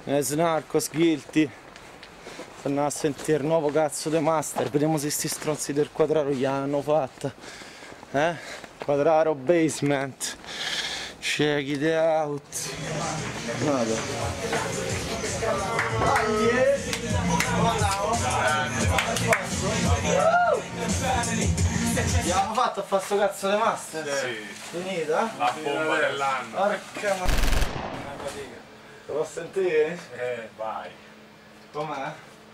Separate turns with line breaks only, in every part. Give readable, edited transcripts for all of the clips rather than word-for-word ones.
Narcos, Guilty. Stanno a sentire il nuovo cazzo dei Master. Vediamo se sti stronzi del Quadraro gli hanno fatta. Quadraro Basement. Check it out. Vado. Abbiamo fatto a fare sto cazzo dei Master?
Sì.
Finita?
La bomba dell'anno.
Porca ma... Lo posso sentire?
Vai.
Com'è?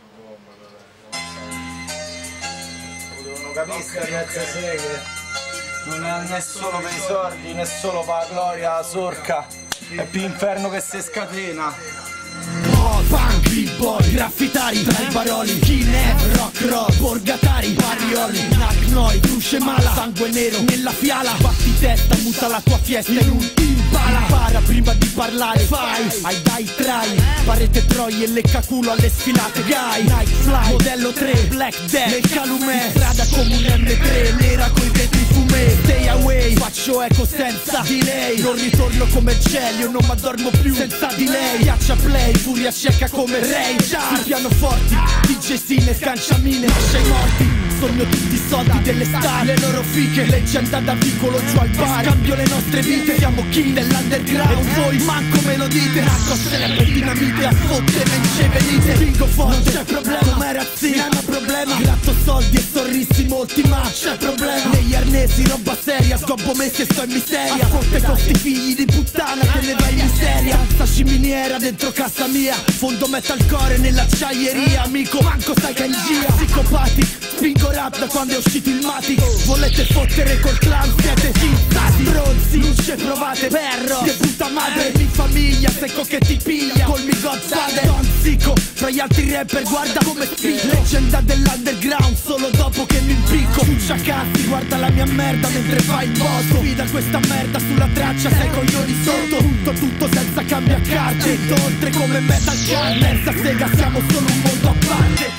Non capisco ragazzi che non è né solo per i soldi né solo per la gloria, la sorca, è più inferno che si scatena.
Punk, b-boy, graffitari, tra i baroli, skinhead, rock rock, borgatari, parioli, knack noi, luce mala, sangue nero nella fiala, batti testa, muta la tua fiesta in un impala. Para prima di parlare, fai, ai dai try, parete troie e lecca culo alle sfilate, guy, night fly, modello 3, black death, nel calumet, strada come un M3, nera coi vetri fumé, stay away, faccio eco senza delay, non ritorno come Gelio, non m'addormo più senza delay, piaccia play, furia cieca come Ray Charles, sul pianoforti, DJ Sine, scanciamine, lascia i morti, sogno tutti i soldi delle star, le loro fiche, leggenda da piccolo giù al bar, cambio le nostre vite, siamo king dell'underground, e voi manco me lo dite, Narcos sempre dinamite, a fottere in ce venite, spingo forte, non c'è problema, come razzina, non problema, gratto soldi e sorrisi molti, ma c'è problema, negli arnesi, roba seria, scoppo mesi e sto in miseria, a forte con sti figli di puttana, te ne vai in miseria, sta sciminiera dentro casa mia, fondo metalcore nell'acciaieria, amico, manco sai che è in gira, psicopati, spingo rap da quando è uscito il Matic, volete fottere col clan, siete schizzati, stronzi, non ci provate, perro, che puta madre, mi famiglia, secco che ti piglia, col mi godfather, tonsico, tra gli altri rapper guarda come spicco, leggenda dell'underground, solo dopo che mi impicco, tu cazzi, guarda la mia merda mentre fai il botto, sfida questa merda sulla traccia, sei coglioni sotto, tutto senza cambia carte, oltre come metal car, terza sega, siamo solo un mondo a parte.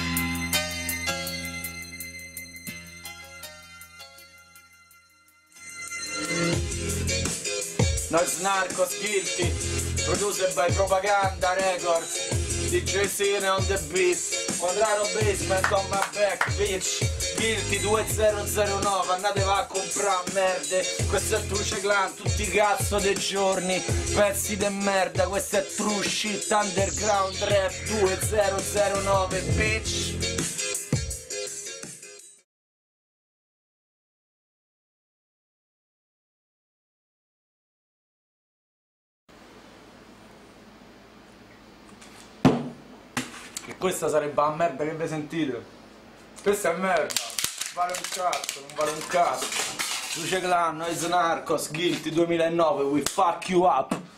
Noise Narcos, Guilty, produced by Propaganda Records, DJ Sine on the beat, Quadraro Basement on my back, bitch, Guilty 2009, andate va a comprare merde, questo è Truce Clan, tutti cazzo dei giorni, pezzi de merda, questo è True Shit Underground Rap 2009, bitch. E questa sarebbe la merda che vi sentite. Questa è merda. Vale un cazzo, non vale un cazzo. Truce Clan, Noise Narcos, Guilty 2009, we fuck you up.